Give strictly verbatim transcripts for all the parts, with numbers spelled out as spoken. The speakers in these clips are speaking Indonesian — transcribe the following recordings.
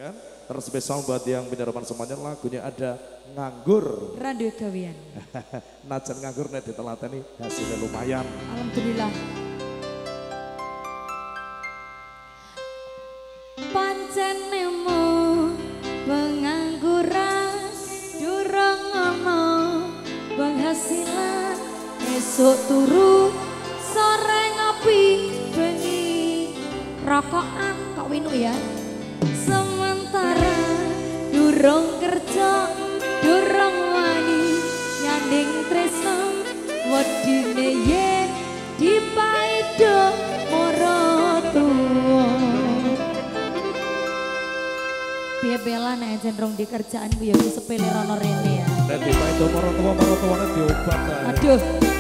kan? Terus spesial buat yang penyerapan semuanya lagunya ada Nganggur. Radio Gawian. Najan nganggur nek ditelateni hasilnya lumayan. Alhamdulillah. Pancen nemu pengangguran durung ono penghasilan esuk turu sore ngopi bengi rokokan kok winu ya. Sementara durung kerja durung wani nyanding tresno wedine yen dipaido mara tuwa. Piye bela nek cenderung di kerjaan ku ya sepele rono rene ya. Nek dipaido mara tuwa mara tuwane diobat. Aduh.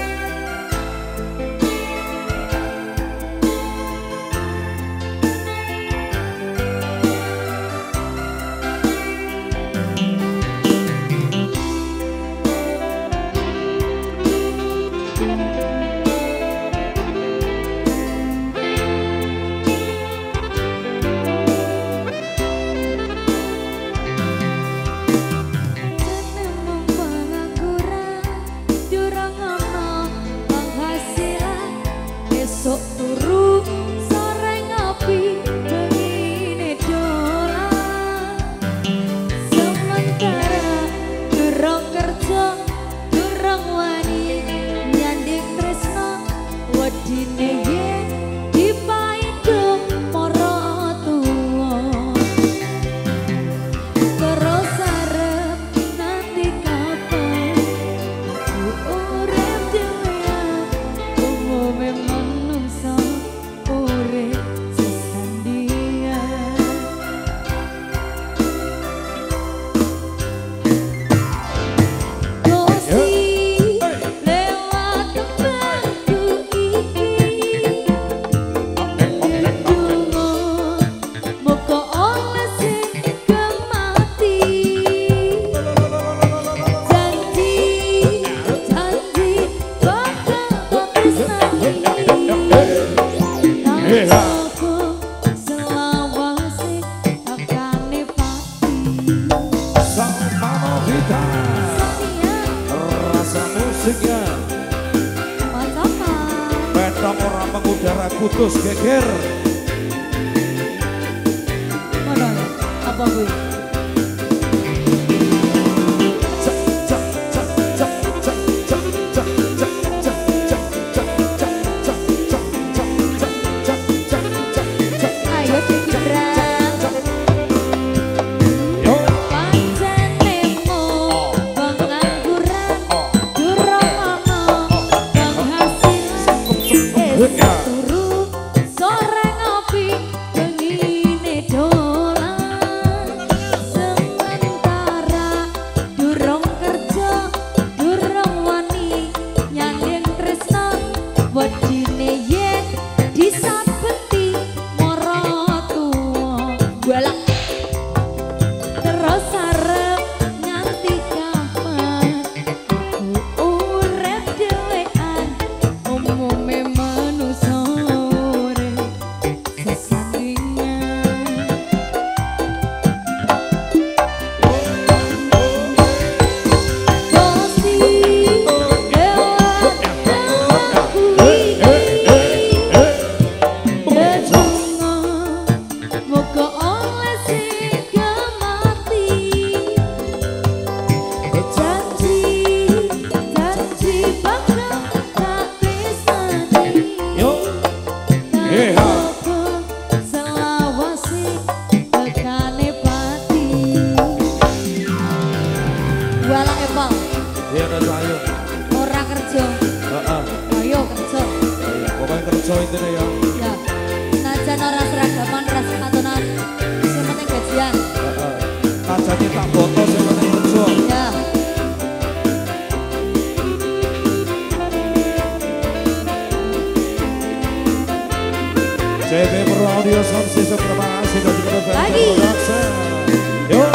Putus geger. Mana? Apa gue? C B Pro Audio Sound System terima kasih dan juga lagi. Yuk.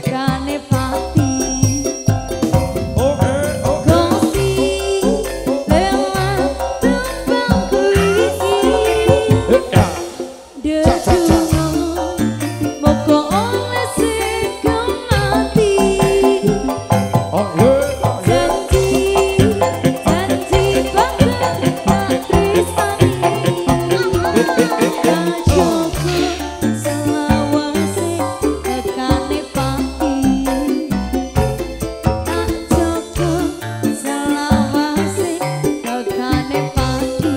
tekane pati. Oke, oke. Gosi lewat tembangku iki. Ya. Dedungo moko oleh sing mati. Oh, yeah. Janji, janji bakal tak tresani. Tak cukup selawase tekane pati. Tak cukup selawase tekane pati.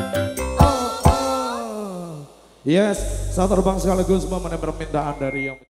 Yes, saya terbang sekaligus memenuhi permintaan dari yang